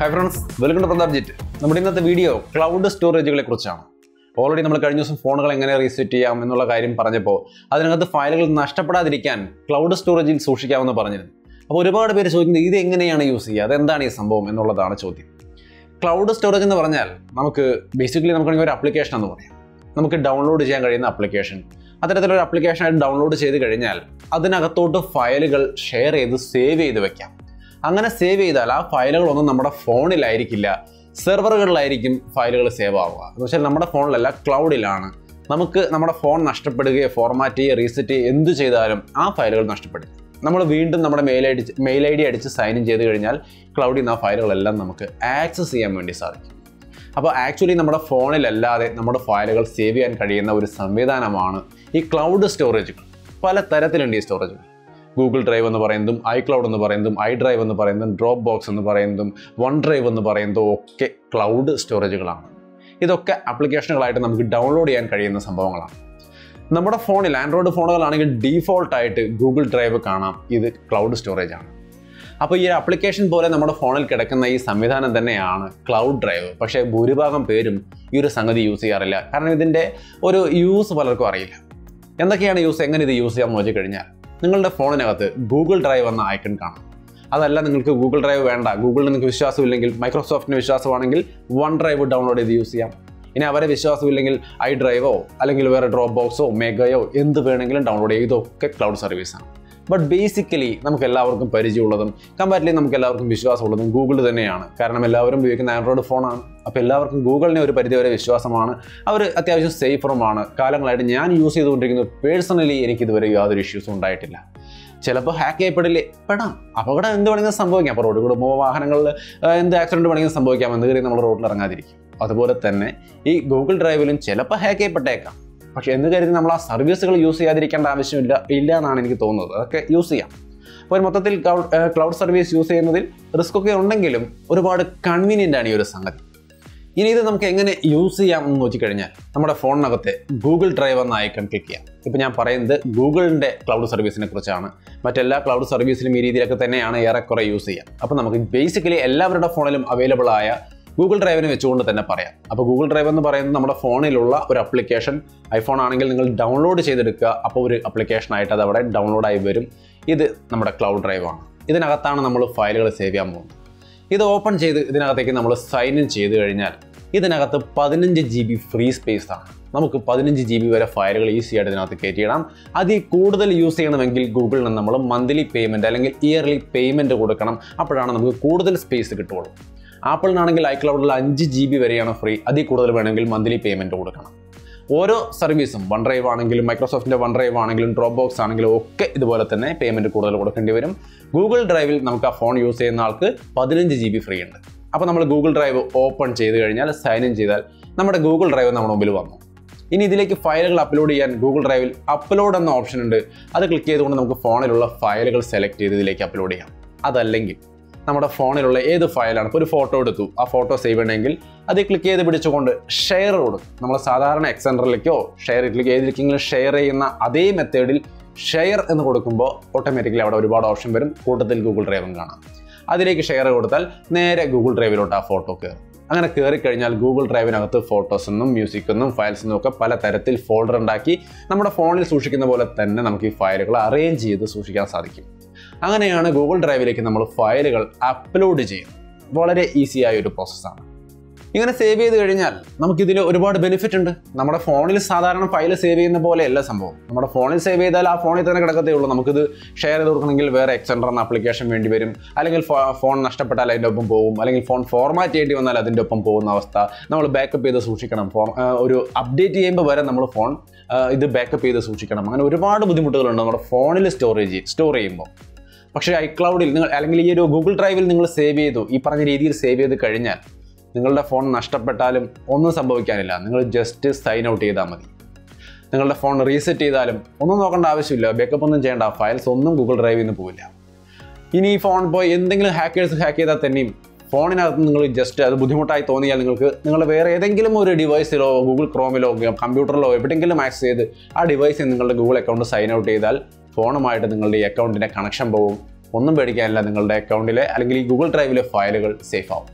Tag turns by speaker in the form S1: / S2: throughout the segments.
S1: Hi friends, welcome to Pradapjit. നമ്മുടെ ഇന്നത്തെ video cloud സ്റ്റോറേജുകളെ കുറിച്ചാണ്. ഓൾറെഡി നമ്മൾ കഴിഞ്ഞ ദിവസം ഫോണുകൾ എങ്ങനെ റീസെറ്റ് ചെയ്യാം എന്നുള്ള കാര്യം പറഞ്ഞപ്പോൾ അതിനകത്ത് ഫയലുകൾ നഷ്ടപ്പെടാതിരിക്കാൻ ക്ലൗഡ് സ്റ്റോറേജിൽ സൂക്ഷിക്കാമെന്ന് പറഞ്ഞിരുന്നു. അപ്പോൾ ഒരുപാട് പേര് ചോദിക്കുന്നത് ഇത് എങ്ങനെയാണ് യൂസ് ചെയ്യുക, അതെന്താണ് ഈ സംഭവം എന്നുള്ളതാണ് ചോദ്യം. ക്ലൗഡ് സ്റ്റോറേജ് എന്ന് പറഞ്ഞാൽ നമുക്ക് ബേസിക്കലി നമുക്കാണെങ്കിൽ ഒരു ആപ്ലിക്കേഷൻ എന്ന് പറയാം. നമുക്ക് ഡൗൺലോഡ് ചെയ്യാൻ കഴിയുന്ന ആപ്ലിക്കേഷൻ. അത്തരത്തിലൊരു ആപ്ലിക്കേഷനായിട്ട് ഡൗൺലോഡ് ചെയ്ത് കഴിഞ്ഞാൽ അതിനകത്തോട്ട് ഫയലുകൾ ഷെയർ ചെയ്ത് സേവ് ചെയ്ത് വെക്കാം. അങ്ങനെ സേവ് ചെയ്താൽ ആ ഫയലുകളൊന്നും നമ്മുടെ ഫോണിലായിരിക്കില്ല, സെർവറുകളിലായിരിക്കും ഫയലുകൾ സേവ് ആവുക. എന്ന് വെച്ചാൽ നമ്മുടെ ഫോണിലല്ല, ക്ലൗഡിലാണ്. നമുക്ക് നമ്മുടെ ഫോൺ നഷ്ടപ്പെടുകയോ ഫോർമാറ്റ് ചെയ്യുകയോ റീസെറ്റ് ചെയ്യുകയോ എന്ത് ചെയ്താലും ആ ഫയലുകൾ നഷ്ടപ്പെടും. നമ്മൾ വീണ്ടും നമ്മുടെ മെയിൽ ഐ ഡി അടിച്ച് സൈൻ ഇൻ ചെയ്ത് കഴിഞ്ഞാൽ ക്ലൗഡിൽ നിന്ന് ആ ഫയലുകളെല്ലാം നമുക്ക് ആക്സസ് ചെയ്യാൻ വേണ്ടി സാധിക്കും. അപ്പോൾ ആക്ച്വലി നമ്മുടെ ഫോണിലല്ലാതെ നമ്മുടെ ഫയലുകൾ സേവ് ചെയ്യാൻ കഴിയുന്ന ഒരു സംവിധാനമാണ് ഈ ക്ലൗഡ് സ്റ്റോറേജുകൾ. പല തരത്തിലുണ്ട് ഈ സ്റ്റോറേജുകൾ. ഗൂഗിൾ ഡ്രൈവ് എന്ന് പറയുന്നതും ഐക്ലൗഡ് എന്ന് പറയുന്നതും iDrive എന്ന് പറയുന്നതും ഡ്രോപ്പ് ബോക്സ് എന്ന് പറയുന്നതും OneDrive എന്ന് പറയുന്നതും ഒക്കെ ക്ലൗഡ് സ്റ്റോറേജുകളാണ്. ഇതൊക്കെ ആപ്ലിക്കേഷനുകളായിട്ട് നമുക്ക് ഡൗൺലോഡ് ചെയ്യാൻ കഴിയുന്ന സംഭവങ്ങളാണ്. നമ്മുടെ ഫോണിൽ ആൻഡ്രോയിഡ് ഫോണുകളാണെങ്കിൽ ഡീഫോൾട്ടായിട്ട് ഗൂഗിൾ ഡ്രൈവ് കാണാം, ഇത് ക്ലൗഡ് സ്റ്റോറേജ് ആണ്. അപ്പോൾ ഈ ആപ്ലിക്കേഷൻ പോലെ നമ്മുടെ ഫോണിൽ കിടക്കുന്ന ഈ സംവിധാനം തന്നെയാണ് ക്ലൗഡ് ഡ്രൈവ്. പക്ഷേ ഭൂരിഭാഗം പേരും ഈ ഒരു സംഗതി യൂസ് ചെയ്യാറില്ല. കാരണം ഇതിൻ്റെ ഒരു യൂസ് പലർക്കും അറിയില്ല. എന്തൊക്കെയാണ് യൂസ്, എങ്ങനെ ഇത് യൂസ് ചെയ്യാമെന്ന് നോക്കി കഴിഞ്ഞാൽ നിങ്ങളുടെ ഫോണിനകത്ത് ഗൂഗിൾ ഡ്രൈവ് എന്ന ഐക്കൺ കാണാം. അതല്ല നിങ്ങൾക്ക് ഗൂഗിൾ ഡ്രൈവ് വേണ്ട, ഗൂഗിളിൽ നിങ്ങൾക്ക് വിശ്വാസമില്ലെങ്കിൽ, മൈക്രോസോഫ്റ്റിന് വിശ്വാസമാണെങ്കിൽ OneDrive ഡൗൺലോഡ് ചെയ്ത് യൂസ് ചെയ്യാം. ഇനി അവരെ വിശ്വാസമില്ലെങ്കിൽ iDriveോ അല്ലെങ്കിൽ വേറെ ഡ്രോപ്പ് ബോക്സോ മെഗയോ എന്ത് വേണമെങ്കിലും ഡൗൺലോഡ് ചെയ്യും. ഇതൊക്കെ ക്ലൗഡ് സർവീസാണ്. ബട്ട് ബേസിക്കലി നമുക്ക് എല്ലാവർക്കും പരിചയമുള്ളതും കമ്പാരിറ്റീവ്ലി നമുക്ക് എല്ലാവർക്കും വിശ്വാസമുള്ളതും ഗൂഗിൾ തന്നെയാണ്. കാരണം എല്ലാവരും ഉപയോഗിക്കുന്ന ആൻഡ്രോയിഡ് ഫോണാണ്. അപ്പോൾ എല്ലാവർക്കും ഗൂഗിളിനെ ഒരു പരിധിവരെ വിശ്വാസമാണ്. അവർ അത്യാവശ്യം സേഫറുമാണ്. കാലങ്ങളായിട്ട് ഞാൻ യൂസ് ചെയ്തുകൊണ്ടിരിക്കുന്നത് പേഴ്സണലി എനിക്കിതുവരെ യാതൊരു ഇഷ്യൂസും ഉണ്ടായിട്ടില്ല. ചിലപ്പോൾ ഹാക്ക് ചെയ്യപ്പെടാം, അപകടം എന്ത് വേണമെങ്കിലും സംഭവിക്കാം. അപ്പോൾ റോഡിൽ കൂടെ വാഹനങ്ങളിൽ എന്ത് ആക്സിഡൻറ്റ് വേണമെങ്കിലും സംഭവിക്കാം, എന്ന് കരുതി നമ്മൾ റോഡിൽ ഇറങ്ങാതിരിക്കും. അതുപോലെ തന്നെ ഈ ഗൂഗിൾ ഡ്രൈവിലും ചിലപ്പോൾ ഹാക്ക് ചെയ്യപ്പെട്ടേക്കാം. പക്ഷേ എന്ന് കരുതി നമ്മൾ ആ സർവീസുകൾ യൂസ് ചെയ്യാതിരിക്കേണ്ട ആവശ്യമില്ല എന്നാണ് എനിക്ക് തോന്നുന്നത്. അതൊക്കെ യൂസ് ചെയ്യാം. അപ്പോൾ മൊത്തത്തിൽ ക്ലൗഡ് സർവീസ് യൂസ് ചെയ്യുന്നതിൽ റിസ്ക് ഒക്കെ ഉണ്ടെങ്കിലും ഒരുപാട് കൺവീനിയൻ്റ് ആണ് ഈ ഒരു സംഗതി. ഇനി ഇത് നമുക്ക് എങ്ങനെ യൂസ് ചെയ്യാം എന്ന് നോക്കിക്കഴിഞ്ഞാൽ നമ്മുടെ ഫോണിനകത്തെ ഗൂഗിൾ ഡ്രൈവ് എന്ന ഐക്കൺ ക്ലിക്ക് ചെയ്യാം. ഇപ്പോൾ ഞാൻ പറയുന്നത് ഗൂഗിളിൻ്റെ ക്ലൗഡ് സർവീസിനെ കുറിച്ചാണ്. മറ്റെല്ലാ ക്ലൗഡ് സർവീസിലും ഈ രീതിയിലൊക്കെ തന്നെയാണ് ഏറെക്കുറെ യൂസ് ചെയ്യാം. അപ്പോൾ നമുക്ക് ബേസിക്കലി എല്ലാവരുടെ ഫോണിലും അവൈലബിൾ ആയ ഗൂഗിൾ ഡ്രൈവിനെ വെച്ചുകൊണ്ട് തന്നെ പറയാം. അപ്പോൾ ഗൂഗിൾ ഡ്രൈവ് എന്ന് പറയുന്നത് നമ്മുടെ ഫോണിലുള്ള ഒരു ആപ്ലിക്കേഷൻ. ഐഫോൺ ആണെങ്കിൽ നിങ്ങൾ ഡൗൺലോഡ് ചെയ്തെടുക്കുക, അപ്പോൾ ഒരു ആപ്ലിക്കേഷനായിട്ട് അത് അവിടെ ഡൗൺലോഡായി വരും. ഇത് നമ്മുടെ ക്ലൗഡ് ഡ്രൈവാണ്. ഇതിനകത്താണ് നമ്മൾ ഫയലുകൾ സേവ് ചെയ്യാൻ പോകുന്നത്. ഇത് ഓപ്പൺ ചെയ്ത് ഇതിനകത്തേക്ക് നമ്മൾ സൈൻ ഇൻ ചെയ്ത് കഴിഞ്ഞാൽ ഇതിനകത്ത് 15 GB ഫ്രീ സ്പേസ് ആണ്. നമുക്ക് 15 GB വരെ ഫയലുകൾ ഈസി ആയിട്ട് ഇതിനകത്ത് കയറ്റിയിടാം. അതിൽ കൂടുതൽ യൂസ് ചെയ്യണമെങ്കിൽ ഗൂഗിളിൽ നിന്ന് നമ്മൾ മന്ത്ലി പേയ്മെൻറ്റ് അല്ലെങ്കിൽ ഇയർലി പേയ്മെൻറ്റ് കൊടുക്കണം. അപ്പോഴാണ് നമുക്ക് കൂടുതൽ സ്പേസ് കിട്ടുള്ളൂ. ആപ്പിളിനാണെങ്കിൽ iCloudൽ 5 GB വരെയാണ് ഫ്രീ. അതിൽ കൂടുതൽ വേണമെങ്കിൽ മന്ത്ലി പേയ്മെൻറ്റ് കൊടുക്കണം. ഓരോ സർവീസും OneDrive ആണെങ്കിലും മൈക്രോസോഫ്റ്റിൻ്റെ OneDrive ആണെങ്കിലും ഡ്രോപ്പ് ബോക്സ് ആണെങ്കിലും ഒക്കെ ഇതുപോലെ തന്നെ പേയ്മെൻറ്റ് കൂടുതൽ കൊടുക്കേണ്ടി വരും. ഗൂഗിൾ ഡ്രൈവിൽ നമുക്ക് ആ ഫോൺ യൂസ് ചെയ്യുന്ന ആൾക്ക് 15 GB ഫ്രീ ഉണ്ട്. അപ്പോൾ നമ്മൾ ഗൂഗിൾ ഡ്രൈവ് ഓപ്പൺ ചെയ്ത് കഴിഞ്ഞാൽ സൈൻ ഇൻ ചെയ്താൽ നമ്മുടെ ഗൂഗിൾ ഡ്രൈവ് നമ്മുടെ മുമ്പിൽ വന്നു. ഇനി ഇതിലേക്ക് ഫയലുകൾ അപ്ലോഡ് ചെയ്യാൻ ഗൂഗിൾ ഡ്രൈവിൽ അപ്ലോഡ് എന്ന ഓപ്ഷൻ ഉണ്ട്. അത് ക്ലിക്ക് ചെയ്തുകൊണ്ട് നമുക്ക് ഫോണിലുള്ള ഫയലുകൾ സെലക്ട് ചെയ്ത് ഇതിലേക്ക് അപ്ലോഡ് ചെയ്യാം. അതല്ലെങ്കിൽ നമ്മുടെ ഫോണിലുള്ള ഏത് ഫയലാണ്, ഇപ്പോൾ ഒരു ഫോട്ടോ എടുത്തു, ആ ഫോട്ടോ സേവ് ചെയ്യണമെങ്കിൽ അത് ക്ലിക്ക് ചെയ്ത് പിടിച്ചുകൊണ്ട് ഷെയർ കൊടുക്കും. നമ്മൾ സാധാരണ എക്സെൻഡറിലേക്കോ ഷെയറിലേക്ക് ഏതിലേക്കെങ്കിലും ഷെയർ ചെയ്യുന്ന അതേ മെത്തേഡിൽ ഷെയർ എന്ന് കൊടുക്കുമ്പോൾ ഓട്ടോമാറ്റിക്കലി അവിടെ ഒരുപാട് ഓപ്ഷൻ വരും. കൂട്ടത്തിൽ ഗൂഗിൾ ഡ്രൈവും കാണാം. അതിലേക്ക് ഷെയർ കൊടുത്താൽ നേരെ ഗൂഗിൾ ഡ്രൈവിലോട്ട് ആ ഫോട്ടോ കയറും. അങ്ങനെ കയറിക്കഴിഞ്ഞാൽ ഗൂഗിൾ ഡ്രൈവിനകത്ത് ഫോട്ടോസെന്നും മ്യൂസിക്കെന്നും ഫയൽസെന്നും ഒക്കെ പല തരത്തിൽ ഫോൾഡർ ഉണ്ടാക്കി നമ്മുടെ ഫോണിൽ സൂക്ഷിക്കുന്ന പോലെ തന്നെ നമുക്ക് ഈ ഫയലുകൾ അറേഞ്ച് ചെയ്ത് സൂക്ഷിക്കാൻ സാധിക്കും. അങ്ങനെയാണ് ഗൂഗിൾ ഡ്രൈവിലേക്ക് നമ്മൾ ഫയലുകൾ അപ്ലോഡ് ചെയ്യുന്നത്. വളരെ ഈസിയായ ഒരു പ്രോസസ്സാണ്. ഇങ്ങനെ സേവ് ചെയ്ത് കഴിഞ്ഞാൽ നമുക്കിതിൽ ഒരുപാട് ബെനിഫിറ്റ് ഉണ്ട്. നമ്മുടെ ഫോണിൽ സാധാരണ ഫയൽ സേവ് ചെയ്യുന്ന പോലെയല്ല സംഭവം. നമ്മുടെ ഫോണിൽ സേവ് ചെയ്താൽ ആ ഫോണിൽ തന്നെ കിടക്കത്തേ ഉള്ളൂ. നമുക്കിത് ഷെയർ ചെയ്ത് കൊടുക്കണമെങ്കിൽ വേറെ എക്സെൻഡർ എന്ന ആപ്ലിക്കേഷൻ വേണ്ടി വരും. അല്ലെങ്കിൽ ഫോൺ നഷ്ടപ്പെട്ടാൽ അതിൻ്റെ ഒപ്പം പോകും. അല്ലെങ്കിൽ ഫോൺ ഫോർമാറ്റ് ചെയ്യേണ്ടി വന്നാൽ അതിൻ്റെ ഒപ്പം പോകുന്ന അവസ്ഥ. നമ്മൾ ബാക്കപ്പ് ചെയ്ത് സൂക്ഷിക്കണം. ഒരു അപ്ഡേറ്റ് ചെയ്യുമ്പോൾ വരെ നമ്മൾ ഫോൺ ഇത് ബാക്കപ്പ് ചെയ്ത് സൂക്ഷിക്കണം. അങ്ങനെ ഒരുപാട് ബുദ്ധിമുട്ടുകളുണ്ട് നമ്മുടെ ഫോണിൽ സ്റ്റോർ ചെയ്യുമ്പോൾ. പക്ഷേ iCloudൽ നിങ്ങൾ അല്ലെങ്കിൽ ഈ ഒരു ഗൂഗിൾ ഡ്രൈവിൽ നിങ്ങൾ സേവ് ചെയ്തു, ഈ പറഞ്ഞ രീതിയിൽ സേവ് ചെയ്ത് കഴിഞ്ഞാൽ നിങ്ങളുടെ ഫോൺ നഷ്ടപ്പെട്ടാലും ഒന്നും സംഭവിക്കാനില്ല. നിങ്ങൾ ജസ്റ്റ് സൈൻ ഔട്ട് ചെയ്താൽ മതി. നിങ്ങളുടെ ഫോൺ റീസെറ്റ് ചെയ്താലും ഒന്നും നോക്കേണ്ട ആവശ്യമില്ല, ബാക്കപ്പ് ഒന്നും ചെയ്യേണ്ട. ഫയൽസ് ഒന്നും ഗൂഗിൾ ഡ്രൈവിൽ നിന്ന് പോവില്ല. ഇനി ഈ ഫോൺ പോയി എന്തെങ്കിലും ഹാക്കേഴ്സ് ഹാക്ക് ചെയ്താൽ തന്നെയും ഫോണിനകത്ത് നിങ്ങൾ ജസ്റ്റ് അത് ബുദ്ധിമുട്ടായി തോന്നിയാൽ നിങ്ങൾ വേറെ ഏതെങ്കിലും ഒരു ഡിവൈസിലോ ഗൂഗിൾ ക്രോമിലോ കമ്പ്യൂട്ടറിലോ എവിടെയെങ്കിലും ആക്സസ് ചെയ്ത് ആ ഡിവൈസിൽ നിങ്ങളുടെ ഗൂഗിൾ അക്കൗണ്ട് സൈൻ ഔട്ട് ചെയ്താൽ ഫോണുമായിട്ട് നിങ്ങളുടെ ഈ അക്കൗണ്ടിൻ്റെ കണക്ഷൻ പോകും. ഒന്നും പേടിക്കാനില്ല, നിങ്ങളുടെ അക്കൗണ്ടിലെ അല്ലെങ്കിൽ ഈ ഗൂഗിൾ ഡ്രൈവിലെ ഫയലുകൾ സേഫ് ആവും.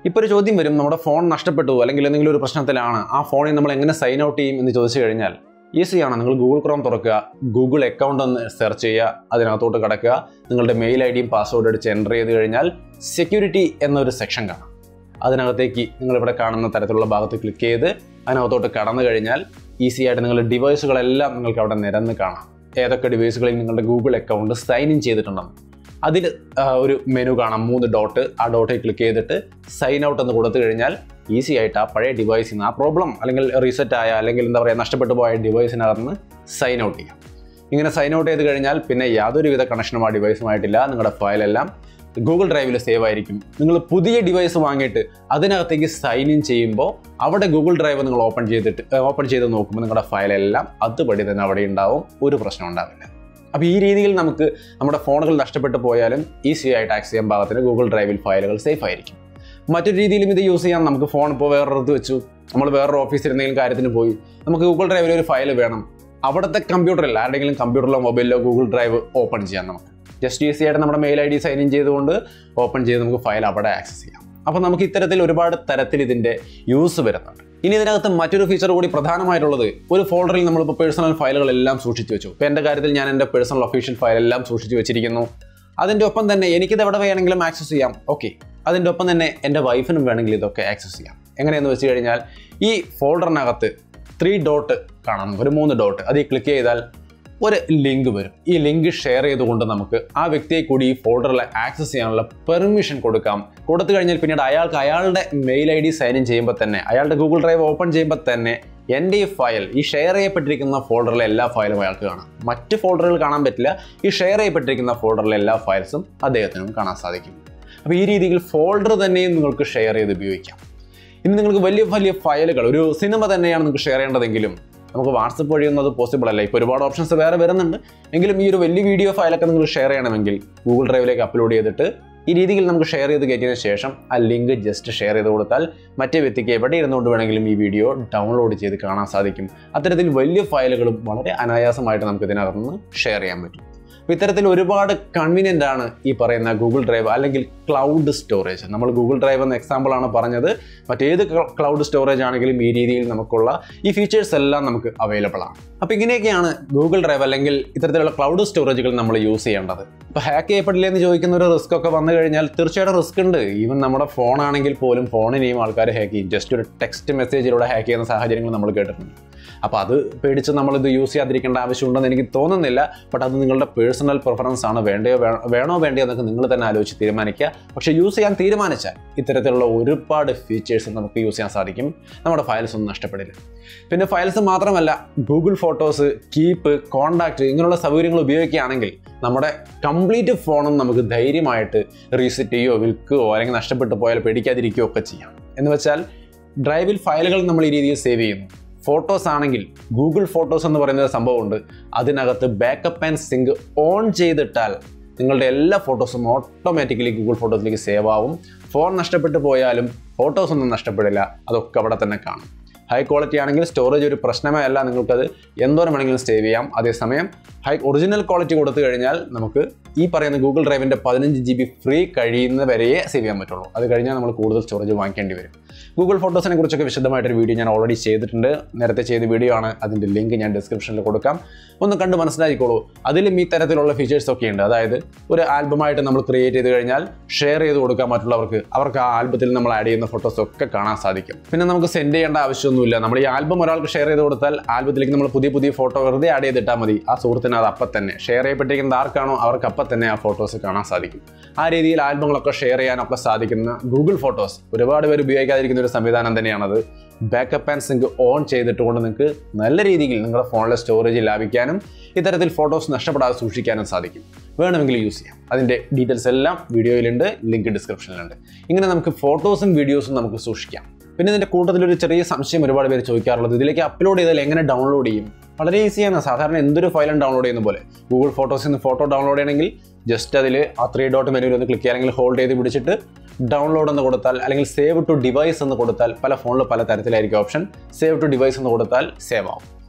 S1: ഇപ്പോൾ ഒരു ചോദ്യം വരും, നമ്മുടെ ഫോൺ നഷ്ടപ്പെട്ടു അല്ലെങ്കിൽ എന്തെങ്കിലും ഒരു പ്രശ്നത്തിലാണ്, ആ ഫോണിൽ നമ്മൾ എങ്ങനെ സൈൻ ഔട്ട് ചെയ്യും എന്ന് ചോദിച്ചു കഴിഞ്ഞാൽ ഈസിയാണ്. നിങ്ങൾ ഗൂഗിൾ ക്രോം തുറക്കുക, ഗൂഗിൾ അക്കൗണ്ട് ഒന്ന് സെർച്ച് ചെയ്യുക, അതിനകത്തോട്ട് കിടക്കുക, നിങ്ങളുടെ മെയിൽ ഐ ഡിയും പാസ്വേഡ് അടിച്ച് എൻ്റർ ചെയ്ത് കഴിഞ്ഞാൽ സെക്യൂരിറ്റി എന്നൊരു സെക്ഷൻ കാണാം. അതിനകത്തേക്ക് നിങ്ങളിവിടെ കാണുന്ന തരത്തിലുള്ള ഭാഗത്ത് ക്ലിക്ക് ചെയ്ത് അതിനകത്തോട്ട് കടന്നു കഴിഞ്ഞാൽ ഈസി ആയിട്ട് നിങ്ങളുടെ ഡിവൈസുകളെല്ലാം നിങ്ങൾക്ക് അവിടെ നിരന്ന് കാണാം. ഏതൊക്കെ ഡിവൈസുകളിൽ നിങ്ങളുടെ ഗൂഗിൾ അക്കൗണ്ട് സൈൻ ഇൻ ചെയ്തിട്ടുണ്ടെന്ന്. അതിൽ ഒരു മെനു കാണാം, 3 ഡോട്ട്. ആ ഡോട്ടിൽ ക്ലിക്ക് ചെയ്തിട്ട് സൈൻ ഔട്ട് എന്ന് കൊടുത്തു കഴിഞ്ഞാൽ ഈസി ആയിട്ട് ആ പഴയ ഡിവൈസിൽ നിന്ന്, ആ പ്രോബ്ലം അല്ലെങ്കിൽ റീസെറ്റ് ആയ അല്ലെങ്കിൽ എന്താ പറയുക നഷ്ടപ്പെട്ടു പോയ ഡിവൈസിനകത്ത് നിന്ന് സൈൻ ഔട്ട് ചെയ്യാം. ഇങ്ങനെ സൈൻ ഔട്ട് ചെയ്ത് കഴിഞ്ഞാൽ പിന്നെ യാതൊരുവിധ കണക്ഷനും ആ ഡിവൈസുമായിട്ടില്ല. നിങ്ങളുടെ ഫയലെല്ലാം ഗൂഗിൾ ഡ്രൈവിൽ സേവ് ആയിരിക്കും. നിങ്ങൾ പുതിയ ഡിവൈസ് വാങ്ങിയിട്ട് അതിനകത്തേക്ക് സൈൻ ഇൻ ചെയ്യുമ്പോൾ അവിടെ ഗൂഗിൾ ഡ്രൈവ് നിങ്ങൾ ഓപ്പൺ ചെയ്ത് നോക്കുമ്പോൾ നിങ്ങളുടെ ഫയലെല്ലാം അതുപടി തന്നെ അവിടെ ഉണ്ടാവും, ഒരു പ്രശ്നം ഉണ്ടാവില്ല. അപ്പോൾ ഈ രീതിയിൽ നമുക്ക് നമ്മുടെ ഫോണുകൾ നഷ്ടപ്പെട്ടു പോയാലും ഈസി ആയിട്ട് ആക്സസ് ചെയ്യാൻ പാകത്തിന് ഗൂഗിൾ ഡ്രൈവിൽ ഫയലുകൾ സേഫ് ആയിരിക്കും. മറ്റൊരു രീതിയിലും ഇത് യൂസ് ചെയ്യാം. നമുക്ക് ഫോൺ ഇപ്പോൾ വേറൊരിടത്ത് വെച്ചു, നമ്മൾ വേറൊരു ഓഫീസിൽ എന്തെങ്കിലും കാര്യത്തിന് പോയി, നമുക്ക് ഗൂഗിൾ ഡ്രൈവിൽ ഒരു ഫയൽ വേണം. അവിടുത്തെ കമ്പ്യൂട്ടറിൽ ആരുടെയെങ്കിലും കമ്പ്യൂട്ടറിലോ മൊബൈലിലോ ഗൂഗിൾ ഡ്രൈവ് ഓപ്പൺ ചെയ്യാം. നമുക്ക് ജസ്റ്റ് ഈസി ആയിട്ട് നമ്മുടെ mail I D sign in ചെയ്തുകൊണ്ട് ഓപ്പൺ ചെയ്ത് നമുക്ക് ഫയൽ അവിടെ ആക്സസ് ചെയ്യാം. അപ്പോൾ നമുക്ക് ഇത്തരത്തിൽ ഒരുപാട് തരത്തിൽ ഇതിൻ്റെ യൂസ് വരുന്നുണ്ട്. ഇനി ഇതിനകത്ത് മറ്റൊരു ഫീച്ചർ കൂടി പ്രധാനമായിട്ടുള്ളത്, ഒരു ഫോൾഡറിൽ നമ്മളിപ്പോൾ പേഴ്സണൽ ഫയലുകളെല്ലാം സൂക്ഷിച്ചു വെച്ചു. ഇപ്പോൾ എൻ്റെ കാര്യത്തിൽ ഞാൻ എൻ്റെ പേഴ്സണൽ ഒഫീഷ്യൽ ഫയലെല്ലാം സൂക്ഷിച്ചു വെച്ചിരിക്കുന്നു. അതിൻ്റെ ഒപ്പം തന്നെ എനിക്കിത് എവിടെ വേണമെങ്കിലും ആക്സസ് ചെയ്യാം. ഓക്കെ, അതിൻ്റെ ഒപ്പം തന്നെ എൻ്റെ വൈഫിനും വേണമെങ്കിൽ ഇതൊക്കെ ആക്സസ് ചെയ്യാം. എങ്ങനെയെന്ന് വെച്ച് കഴിഞ്ഞാൽ ഈ ഫോൾഡറിനകത്ത് 3 ഡോട്ട് കാണാം, ഒരു 3 ഡോട്ട്. അതിൽ ക്ലിക്ക് ചെയ്താൽ ഒരു ലിങ്ക് വരും. ഈ ലിങ്ക് ഷെയർ ചെയ്തുകൊണ്ട് നമുക്ക് ആ വ്യക്തിയെ കൂടി ഈ ഫോൾഡറിൽ ആക്സസ് ചെയ്യാനുള്ള പെർമിഷൻ കൊടുക്കാം. കൊടുത്തു കഴിഞ്ഞാൽ പിന്നീട് അയാൾക്ക് അയാളുടെ mail I D sign in ചെയ്യുമ്പോൾ തന്നെ, അയാളുടെ ഗൂഗിൾ ഡ്രൈവ് ഓപ്പൺ ചെയ്യുമ്പോൾ തന്നെ എൻ്റെ ഈ ഫയൽ, ഈ ഷെയർ ചെയ്യപ്പെട്ടിരിക്കുന്ന ഫോൾഡറിലെ എല്ലാ ഫയലും അയാൾക്ക് കാണാം. മറ്റ് ഫോൾഡറുകൾ കാണാൻ പറ്റില്ല. ഈ ഷെയർ ചെയ്യപ്പെട്ടിരിക്കുന്ന ഫോൾഡറിലെ എല്ലാ ഫയൽസും അദ്ദേഹത്തിനും കാണാൻ സാധിക്കും. അപ്പോൾ ഈ രീതിയിൽ ഫോൾഡർ തന്നെയും നിങ്ങൾക്ക് ഷെയർ ചെയ്ത് ഉപയോഗിക്കാം. ഇനി നിങ്ങൾക്ക് വലിയ വലിയ ഫയലുകൾ, ഒരു സിനിമ തന്നെയാണ് നിങ്ങൾക്ക് ഷെയർ ചെയ്യേണ്ടതെങ്കിലും നമുക്ക് വാട്സപ്പ് വഴിയൊന്നും അത് പോസിബിൾ അല്ല. ഇപ്പോൾ ഒരുപാട് ഓപ്ഷൻസ് വേറെ വരുന്നുണ്ട്. എങ്കിലും ഈ ഒരു വലിയ വീഡിയോ ഫയലൊക്കെ നിങ്ങൾ ഷെയർ ചെയ്യണമെങ്കിൽ ഗൂഗിൾ ഡ്രൈവിലേക്ക് അപ്ലോഡ് ചെയ്തിട്ട് ഈ രീതിയിൽ നമുക്ക് ഷെയർ ചെയ്ത് കയറ്റിയതിന് ശേഷം ആ ലിങ്ക് ജസ്റ്റ് ഷെയർ ചെയ്ത് കൊടുത്താൽ മറ്റേ വ്യക്തിക്ക് എവിടെ ഇരുന്നുകൊണ്ട് വേണമെങ്കിലും ഈ വീഡിയോ ഡൗൺലോഡ് ചെയ്ത് കാണാൻ സാധിക്കും. അത്തരത്തിൽ വലിയ ഫയലുകളും വളരെ അനായാസമായിട്ട് നമുക്ക് ഇതിനകത്ത് നിന്ന് ഷെയർ ചെയ്യാൻ പറ്റും. അപ്പോൾ ഇത്തരത്തിൽ ഒരുപാട് കൺവീനിയൻ്റ് ആണ് ഈ പറയുന്ന ഗൂഗിൾ ഡ്രൈവ് അല്ലെങ്കിൽ ക്ലൗഡ് സ്റ്റോറേജ്. നമ്മൾ ഗൂഗിൾ ഡ്രൈവ് എന്ന എക്സാമ്പിളാണ് പറഞ്ഞത്. മറ്റേത് ക്ലൗഡ് സ്റ്റോറേജ് ആണെങ്കിലും ഈ രീതിയിൽ നമുക്കുള്ള ഈ ഫീച്ചേഴ്സ് എല്ലാം നമുക്ക് അവൈലബിൾ ആണ്. അപ്പോൾ ഇങ്ങനെയൊക്കെയാണ് ഗൂഗിൾ ഡ്രൈവ് അല്ലെങ്കിൽ ഇത്തരത്തിലുള്ള ക്ലൗഡ് സ്റ്റോറേജുകൾ നമ്മൾ യൂസ് ചെയ്യേണ്ടത്. ഇപ്പോൾ ഹാക്ക് ചെയ്യപ്പെടില്ല എന്ന് ചോദിക്കുന്ന ഒരു റിസ്ക് ഒക്കെ വന്നു കഴിഞ്ഞാൽ തീർച്ചയായിട്ടും റിസ്ക് ഉണ്ട്. ഈവൻ നമ്മുടെ ഫോൺ ആണെങ്കിൽ പോലും ഫോണിനെയും ആൾക്കാർ ഹാക്ക് ചെയ്യും. ജസ്റ്റ് ഒരു ടെക്സ്റ്റ് മെസ്സേജിലൂടെ ഹാക്ക് ചെയ്യുന്ന സാഹചര്യങ്ങൾ നമ്മൾ കേട്ടിട്ടുണ്ട്. അപ്പോൾ അത് പേടിച്ച് നമ്മളിത് യൂസ് ചെയ്യാതിരിക്കേണ്ട ആവശ്യമുണ്ടെന്ന് എനിക്ക് തോന്നുന്നില്ല. ബട്ട് അത് നിങ്ങളുടെ പേഴ്സണൽ പ്രിഫറൻസ് ആണ്. വേണോ വേണ്ടയോ എന്നൊക്കെ നിങ്ങൾ തന്നെ ആലോചിച്ച് തീരുമാനിക്കുക. പക്ഷേ യൂസ് ചെയ്യാൻ തീരുമാനിച്ചാൽ ഇത്തരത്തിലുള്ള ഒരുപാട് ഫീച്ചേഴ്സ് നമുക്ക് യൂസ് ചെയ്യാൻ സാധിക്കും. നമ്മുടെ ഫയൽസ് ഒന്നും നഷ്ടപ്പെടില്ല. പിന്നെ ഫയൽസ് മാത്രമല്ല, ഗൂഗിൾ ഫോട്ടോസ്, കീപ്പ്, കോൺടാക്റ്റ് ഇങ്ങനെയുള്ള സൗകര്യങ്ങൾ ഉപയോഗിക്കുകയാണെങ്കിൽ നമ്മുടെ കംപ്ലീറ്റ് ഫോണും നമുക്ക് ധൈര്യമായിട്ട് റീസെറ്റ് ചെയ്യുകയോ വിൽക്കുകയോ അല്ലെങ്കിൽ നഷ്ടപ്പെട്ടു പോയാൽ പേടിക്കാതിരിക്കുകയോ ഒക്കെ ചെയ്യാം. എന്ന് വെച്ചാൽ ഡ്രൈവിൽ ഫയലുകൾ നമ്മൾ ഈ രീതിയിൽ സേവ് ചെയ്യുന്നു. ഫോട്ടോസ് ആണെങ്കിൽ ഗൂഗിൾ ഫോട്ടോസ് എന്ന് പറയുന്ന സംഭവമുണ്ട്. അതിനകത്ത് ബാക്കപ്പ് ആൻഡ് സിങ്ക് ഓൺ ചെയ്തിട്ടാൽ നിങ്ങളുടെ എല്ലാ ഫോട്ടോസും ഓട്ടോമാറ്റിക്കലി ഗൂഗിൾ ഫോട്ടോസിലേക്ക് സേവ് ആവും. ഫോൺ നഷ്ടപ്പെട്ടു പോയാലും ഫോട്ടോസ് ഒന്നും നഷ്ടപ്പെടില്ല. അതൊക്കെ അവിടെ തന്നെ കാണും. ഹൈ ക്വാളിറ്റി ആണെങ്കിൽ സ്റ്റോറേജ് ഒരു പ്രശ്നമേ അല്ല. നിങ്ങൾക്കത് എന്തോരം വേണമെങ്കിലും സേവ് ചെയ്യാം. അതേസമയം ഒറിജിനൽ ക്വാളിറ്റി കൊടുത്തു കഴിഞ്ഞാൽ നമുക്ക് ഈ പറയുന്ന ഗൂഗിൾ ഡ്രൈവിൻ്റെ 15 GB ഫ്രീ കഴിയുന്ന വരെയേ സേവ് ചെയ്യാൻ പറ്റുള്ളൂ. അത് കഴിഞ്ഞാൽ നമ്മൾ കൂടുതൽ സ്റ്റോറേജ് വാങ്ങിക്കേണ്ടി വരും. ഗൂഗിൾ ഫോട്ടോസിനെ കുറിച്ചൊക്കെ വിശദമായിട്ടൊരു വീഡിയോ ഞാൻ ഓൾറെഡി ചെയ്തിട്ടുണ്ട്. നേരത്തെ ചെയ്ത വീഡിയോ ആണ്. അതിൻ്റെ ലിങ്ക് ഞാൻ ഡിസ്ക്രിപ്ഷനിൽ കൊടുക്കാം. ഒന്ന് കണ്ട് മനസ്സിലാക്കിക്കോളൂ. അതിലും ഈ തരത്തിലുള്ള ഫീച്ചേഴ്സ് ഒക്കെ ഉണ്ട്. അതായത് ഒരു ആൽബമായിട്ട് നമ്മൾ ക്രിയേറ്റ് ചെയ്ത് കഴിഞ്ഞാൽ ഷെയർ ചെയ്ത് കൊടുക്കാം മറ്റുള്ളവർക്ക്. അവർക്ക് ആ ആൽബത്തിൽ നമ്മൾ ആഡ് ചെയ്യുന്ന ഫോട്ടോസ് ഒക്കെ കാണാൻ സാധിക്കും. പിന്നെ നമുക്ക് സെൻഡ് ചെയ്യേണ്ട ആവശ്യമൊന്നുമില്ല. നമ്മൾ ഈ ആൽബം ഒരാൾക്ക് ഷെയർ ചെയ്ത് കൊടുത്താൽ ആൽബത്തിലേക്ക് നമ്മൾ പുതിയ ഫോട്ടോ വെറുതെ ആഡ് ചെയ്തിട്ടാൽ മതി. ആ സുഹൃത്തിന് അത് അപ്പം തന്നെ ഷെയർ ചെയ്യപ്പെട്ടിരിക്കുന്നത് ആർക്കാണോ അവർക്ക് അപ്പം തന്നെ ആ ഫോട്ടോസ് കാണാൻ സാധിക്കും. ആ രീതിയിൽ ആൽബങ്ങളൊക്കെ ഷെയർ ചെയ്യാനൊക്കെ സാധിക്കുന്ന ഗൂഗിൾ ഫോട്ടോസ് ഒരുപാട് പേര് ഉപയോഗിക്കാതിരിക്കുന്ന ഒരു സംവിധാനം തന്നെയാണത്. ബാക്കപ്പ് ആൻഡ് സിങ്ക് ഓൺ ചെയ്തിട്ടുകൊണ്ട് നിങ്ങൾക്ക് നല്ല രീതിയിൽ നിങ്ങളുടെ ഫോണിലെ സ്റ്റോറേജ് ലാഭിക്കാനും ഇത്തരത്തിൽ ഫോട്ടോസ് നഷ്ടപ്പെടാതെ സൂക്ഷിക്കാനും സാധിക്കും. വേണമെങ്കിൽ യൂസ് ചെയ്യാം. അതിൻ്റെ ഡീറ്റെയിൽസ് എല്ലാം വീഡിയോയിലുണ്ട്, ലിങ്ക് ഡിസ്ക്രിപ്ഷനിലുണ്ട്. ഇങ്ങനെ നമുക്ക് ഫോട്ടോസും വീഡിയോസും നമുക്ക് സൂക്ഷിക്കാം. പിന്നെ ഇതിൻ്റെ കൂട്ടത്തിലൊരു ചെറിയ സംശയം ഒരുപാട് പേര് ചോദിക്കാറുള്ളത്, ഇതിലേക്ക് അപ്ലോഡ് ചെയ്താൽ എങ്ങനെ ഡൗൺലോഡ് ചെയ്യും? വളരെ ഈസിയാണ്. സാധാരണ എന്തൊരു ഫയലും ഡൗൺലോഡ് ചെയ്യുന്ന പോലെ ഗൂഗിൾ ഫോട്ടോസിൽ നിന്ന് ഫോട്ടോ ഡൗൺലോഡ് ചെയ്യണമെങ്കിൽ ജസ്റ്റ് അതിൽ ആ 3 ഡോട്ട് മെനുവിൽ ഒന്ന് ക്ലിക്ക് ചെയ്യുക, അല്ലെങ്കിൽ ഹോൾഡ് ചെയ്ത് പിടിച്ചിട്ട് ഡൗൺലോഡ് എന്ന് കൊടുത്താൽ, അല്ലെങ്കിൽ സേവ് ടു ഡിവൈസ് എന്ന് കൊടുത്താൽ, പല ഫോണിൽ പല തരത്തിലായിരിക്കും ഓപ്ഷൻ. സേവ് ടു ഡിവൈസ് എന്ന് കൊടുത്താൽ സേവ് ആവും.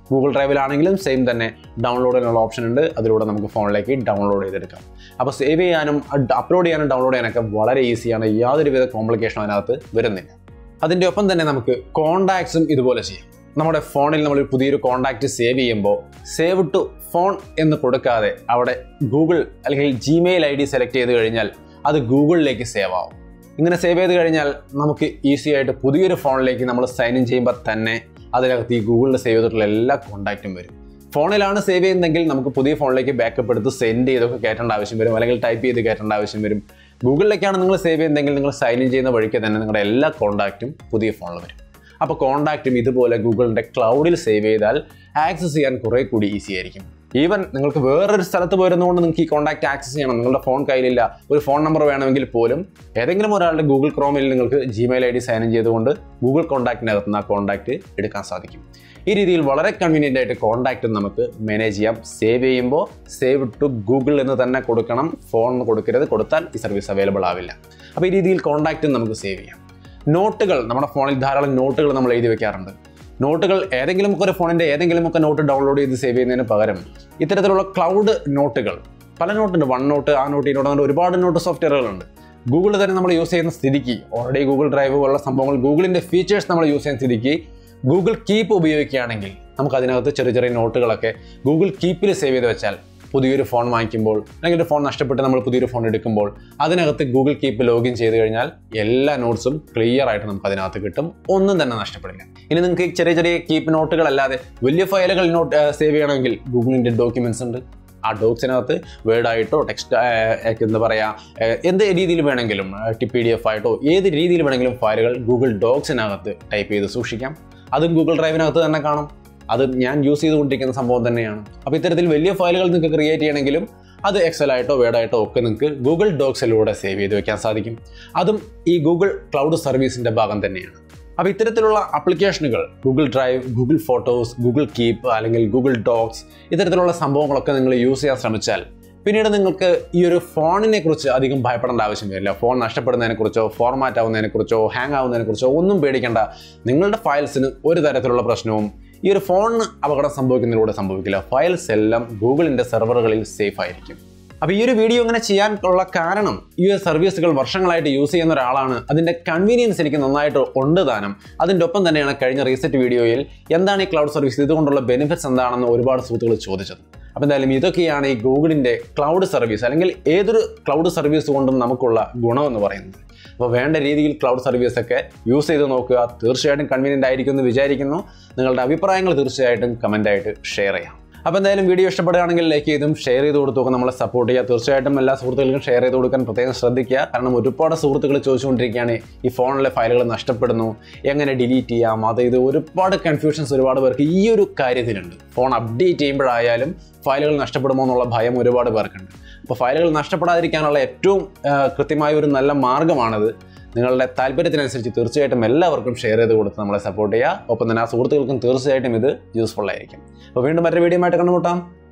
S1: ഗൂഗിൾ ഡ്രൈവിലാണെങ്കിലും സെയിം തന്നെ ഡൗൺലോഡ് ചെയ്യാനുള്ള ഓപ്ഷൻ ഉണ്ട്. അതിലൂടെ നമുക്ക് ഫോണിലേക്ക് ഡൗൺലോഡ് ചെയ്തെടുക്കാം. അപ്പോൾ സേവ് ചെയ്യാനും അപ്ലോഡ് ചെയ്യാനും ഡൗൺലോഡ് ചെയ്യാനൊക്കെ വളരെ ഈസിയാണ്. യാതൊരുവിധ കോംപ്ലിക്കേഷനും അതിനകത്ത് വരുന്നില്ല. അതിൻ്റെ ഒപ്പം തന്നെ നമുക്ക് കോൺടാക്ട്സും ഇതുപോലെ ചെയ്യാം. നമ്മുടെ ഫോണിൽ നമ്മൾ പുതിയൊരു കോൺടാക്റ്റ് സേവ് ചെയ്യുമ്പോൾ സേവ് ടു ഫോൺ എന്ന് കൊടുക്കാതെ അവിടെ ഗൂഗിൾ അല്ലെങ്കിൽ ജിമെയിൽ ID സെലക്ട് ചെയ്ത് കഴിഞ്ഞാൽ അത് ഗൂഗിളിലേക്ക് സേവ് ആവും. ഇങ്ങനെ സേവ് ചെയ്ത് കഴിഞ്ഞാൽ നമുക്ക് ഈസി ആയിട്ട് പുതിയൊരു ഫോണിലേക്ക് നമ്മൾ സൈൻ ഇൻ ചെയ്യുമ്പോൾ തന്നെ അതിനകത്ത് ഈ ഗൂഗിളിൽ സേവ് ചെയ്തിട്ടുള്ള എല്ലാ കോൺടാക്റ്റും വരും. ഫോണിലാണ് സേവ് ചെയ്യുന്നതെങ്കിൽ നമുക്ക് പുതിയ ഫോണിലേക്ക് ബാക്കപ്പ് എടുത്ത് സെൻഡ് ചെയ്തൊക്കെ കയറ്റേണ്ട ആവശ്യം വരും, അല്ലെങ്കിൽ ടൈപ്പ് ചെയ്ത് കയറ്റേണ്ട ആവശ്യം വരും. ഗൂഗിളിലേക്കാണ് നിങ്ങൾ സേവ് ചെയ്യുന്നതെങ്കിൽ നിങ്ങൾ സൈൻ ഇൻ ചെയ്യുന്ന വഴിക്ക് തന്നെ നിങ്ങളുടെ എല്ലാ കോൺടാക്റ്റും പുതിയ ഫോണിൽ വരും. അപ്പോൾ കോൺടാക്റ്റും ഇതുപോലെ ഗൂഗിളിൻ്റെ ക്ലൗഡിൽ സേവ് ചെയ്താൽ ആക്സസ് ചെയ്യാൻ കുറേ കൂടി ഈസി ആയിരിക്കും. ഈവൻ നിങ്ങൾക്ക് വേറൊരു സ്ഥലത്ത് പോരുന്നതുകൊണ്ട് നിങ്ങൾക്ക് ഈ കോൺടാക്റ്റ് ആക്സസ് ചെയ്യണം, നിങ്ങളുടെ ഫോൺ കയ്യിലില്ല, ഒരു ഫോൺ നമ്പർ വേണമെങ്കിൽ പോലും ഏതെങ്കിലും ഒരാളുടെ ഗൂഗിൾ ക്രോമിൽ നിങ്ങൾക്ക് ജിമെയിൽ ID സൈൻ ഇൻ ചെയ്തുകൊണ്ട് ഗൂഗിൾ കോൺടാക്റ്റിനകത്ത് നിന്ന് ആ കോൺടാക്റ്റ് എടുക്കാൻ സാധിക്കും. ഈ രീതിയിൽ വളരെ കൺവീനിയൻ്റ് ആയിട്ട് കോൺടാക്റ്റ് നമുക്ക് മാനേജ് ചെയ്യാം. സേവ് ചെയ്യുമ്പോൾ സേവ് ടു ഗൂഗിൾ എന്ന് തന്നെ കൊടുക്കണം, ഫോൺ കൊടുക്കരുത്. കൊടുത്താൽ ഈ സർവീസ് അവൈലബിൾ ആവില്ല. അപ്പോൾ ഈ രീതിയിൽ കോൺടാക്റ്റ് നമുക്ക് സേവ് ചെയ്യാം. നോട്ടുകൾ, നമ്മുടെ ഫോണിൽ ധാരാളം നോട്ടുകൾ നമ്മൾ എഴുതി വെക്കാറുണ്ട്. നോട്ടുകൾ ഏതെങ്കിലുമൊക്കെ ഒരു ഫോണിൻ്റെ ഏതെങ്കിലുമൊക്കെ നോട്ട് ഡൗൺലോഡ് ചെയ്ത് സേവ് ചെയ്യുന്നതിന് പകരം ഇത്തരത്തിലുള്ള ക്ലൗഡ് നോട്ടുകൾ പല നോട്ടുണ്ട്. വൺ നോട്ട്, ആ നോട്ട്, ഈ നോട്ട്, അങ്ങനെ ഒരുപാട് നോട്ട് സോഫ്റ്റ്വെയറുകളുണ്ട്. ഗൂഗിളിൽ തന്നെ നമ്മൾ യൂസ് ചെയ്യുന്ന സ്ഥിതിക്ക് ഓൾറെഡി ഗൂഗിൾ ഡ്രൈവ് പോലുള്ള സംഭവങ്ങൾ ഗൂഗിളിൻ്റെ ഫീച്ചേഴ്സ് നമ്മൾ യൂസ് ചെയ്യുന്ന സ്ഥിതിക്ക് ഗൂഗിൾ കീപ്പ് ഉപയോഗിക്കുകയാണെങ്കിൽ നമുക്ക് അതിനകത്ത് ചെറിയ ചെറിയ നോട്ടുകളൊക്കെ ഗൂഗിൾ കീപ്പിൽ സേവ് ചെയ്ത് വെച്ചാൽ പുതിയൊരു ഫോൺ വാങ്ങിക്കുമ്പോൾ അല്ലെങ്കിൽ ഒരു ഫോൺ നഷ്ടപ്പെട്ട് നമ്മൾ പുതിയൊരു ഫോൺ എടുക്കുമ്പോൾ അതിനകത്ത് ഗൂഗിൾ കീപ്പ് ലോഗിൻ ചെയ്ത് കഴിഞ്ഞാൽ എല്ലാ നോട്ട്സും ക്ലിയർ ആയിട്ട് നമുക്ക് അതിനകത്ത് കിട്ടും, ഒന്നും തന്നെ നഷ്ടപ്പെടില്ല. ഇനി നിങ്ങൾക്ക് ചെറിയ ചെറിയ കീപ്പ് നോട്ടുകളല്ലാതെ വലിയ ഫയലുകൾ സേവ് ചെയ്യണമെങ്കിൽ ഗൂഗിളിൻ്റെ ഡോക്യുമെൻറ്റ്സ് ഉണ്ട്. ആ ഡോക്സിനകത്ത് വേർഡായിട്ടോ ടെക്സ്റ്റ് എന്താ പറയുക എന്ത് രീതിയിൽ വേണമെങ്കിലും PDF ആയിട്ടോ ഏത് രീതിയിൽ വേണമെങ്കിലും ഫയലുകൾ ഗൂഗിൾ ഡോക്സിനകത്ത് ടൈപ്പ് ചെയ്ത് സൂക്ഷിക്കാം. അതും ഗൂഗിൾ ഡ്രൈവിനകത്ത് തന്നെ കാണും. അത് ഞാൻ യൂസ് ചെയ്തുകൊണ്ടിരിക്കുന്ന സംഭവം തന്നെയാണ്. അപ്പോൾ ഇത്തരത്തിൽ വലിയ ഫയലുകൾ നിങ്ങൾക്ക് ക്രിയേറ്റ് ചെയ്യണമെങ്കിലും അത് Excel ആയിട്ടോ വേർഡ് ആയിട്ടോ ഒക്കെ നിങ്ങൾക്ക് ഗൂഗിൾ ഡോക്സിലൂടെ സേവ് ചെയ്ത് വെക്കാൻ സാധിക്കും. അതും ഈ ഗൂഗിൾ ക്ലൗഡ് സർവീസിൻ്റെ ഭാഗം തന്നെയാണ്. അപ്പോൾ ഇത്തരത്തിലുള്ള ആപ്ലിക്കേഷനുകൾ Google drive, Google photos, Google keep അല്ലെങ്കിൽ ഗൂഗിൾ ഡോക്സ് ഇത്തരത്തിലുള്ള സംഭവങ്ങളൊക്കെ നിങ്ങൾ യൂസ് ചെയ്യാൻ ശ്രമിച്ചാൽ പിന്നീട് നിങ്ങൾക്ക് ഈ ഒരു ഫോണിനെ കുറിച്ച് അധികം ഭയപ്പെടേണ്ട ആവശ്യം വരില്ല. ഫോൺ നഷ്ടപ്പെടുന്നതിനെക്കുറിച്ചോ ഫോർമാറ്റ് ആവുന്നതിനെക്കുറിച്ചോ ഹാങ് ആവുന്നതിനെക്കുറിച്ചോ ഒന്നും പേടിക്കേണ്ട. നിങ്ങളുടെ ഫയൽസിന് ഒരു തരത്തിലുള്ള പ്രശ്നവും ഈ ഒരു ഫോണിന് അപകടം സംഭവിക്കുന്നതിലൂടെ സംഭവിക്കില്ല. ഫയൽസ് എല്ലാം ഗൂഗിളിൻ്റെ സെർവറുകളിൽ സേഫ് ആയിരിക്കും. അപ്പോൾ ഈ ഒരു വീഡിയോ ഇങ്ങനെ ചെയ്യാനുള്ള കാരണം ഈ ഒരു സർവീസുകൾ വർഷങ്ങളായിട്ട് യൂസ് ചെയ്യുന്ന ഒരാളാണ്. അതിൻ്റെ കൺവീനിയൻസ് എനിക്ക് നന്നായിട്ട് ഉണ്ട് താനും. അതിൻ്റെ ഒപ്പം തന്നെയാണ് കഴിഞ്ഞ റീസെറ്റ് വീഡിയോയിൽ എന്താണ് ഈ ക്ലൗഡ് സർവീസ്, ഇതുകൊണ്ടുള്ള ബെനിഫിറ്റ്സ് എന്താണെന്ന് ഒരുപാട് സുഹൃത്തുക്കൾ ചോദിച്ചത്. അപ്പോൾ എന്തായാലും ഇതൊക്കെയാണ് ഈ ഗൂഗിളിൻ്റെ ക്ലൗഡ് സർവീസ് അല്ലെങ്കിൽ ഏതൊരു ക്ലൗഡ് സർവീസ് കൊണ്ടും നമുക്കുള്ള ഗുണമെന്ന് പറയുന്നത്. അപ്പോൾ വേണ്ട രീതിയിൽ ക്ലൗഡ് സർവീസൊക്കെ യൂസ് ചെയ്ത് നോക്കുക. തീർച്ചയായിട്ടും കൺവീനിയൻ്റ് ആയിരിക്കും എന്ന് വിചാരിക്കുന്നു. നിങ്ങളുടെ അഭിപ്രായങ്ങൾ തീർച്ചയായിട്ടും കമൻറ്റായിട്ട് ഷെയർ ചെയ്യാം. അപ്പോൾ എന്തായാലും വീഡിയോ ഇഷ്ടപ്പെടുകയാണെങ്കിൽ ലൈക്ക് ചെയ്തും ഷെയർ ചെയ്ത് കൊടുത്തൊക്കെ നമ്മളെ സപ്പോർട്ട് ചെയ്യുക. തീർച്ചയായിട്ടും എല്ലാ സുഹൃത്തുക്കൾക്കും ഷെയർ ചെയ്ത് കൊടുക്കാൻ പ്രത്യേകം ശ്രദ്ധിക്കുക. കാരണം ഒരുപാട് സുഹൃത്തുക്കൾ ചോദിച്ചുകൊണ്ടിരിക്കുകയാണ് ഈ ഫോണിലെ ഫയലുകൾ നഷ്ടപ്പെടുന്നു, എങ്ങനെ ഡിലീറ്റ് ചെയ്യാം, ഇത് ഒരുപാട് കൺഫ്യൂഷൻസ് ഒരുപാട് പേർക്ക് ഈ ഒരു കാര്യത്തിലുണ്ട്. ഫോൺ അപ്ഡേറ്റ് ചെയ്യുമ്പോഴായാലും ഫയലുകൾ നഷ്ടപ്പെടുമോ എന്നുള്ള ഭയം ഒരുപാട് പേർക്കുണ്ട്. അപ്പോൾ ഫയലുകൾ നഷ്ടപ്പെടാതിരിക്കാനുള്ള ഏറ്റവും കൃത്യമായ ഒരു നല്ല മാർഗ്ഗമാണത്. നിങ്ങളുടെ താല്പര്യത്തിനനുസരിച്ച് തീർച്ചയായിട്ടും എല്ലാവർക്കും ഷെയർ ചെയ്ത് കൊടുത്ത് നമ്മളെ സപ്പോർട്ട് ചെയ്യുക. ഒപ്പം തന്നെ ആ സുഹൃത്തുക്കൾക്കും തീർച്ചയായിട്ടും ഇത് യൂസ്ഫുൾ ആയിരിക്കും. അപ്പോൾ വീണ്ടും മറ്റൊരു വീഡിയോ ആയിട്ട് കണ്ടുമുട്ടാം.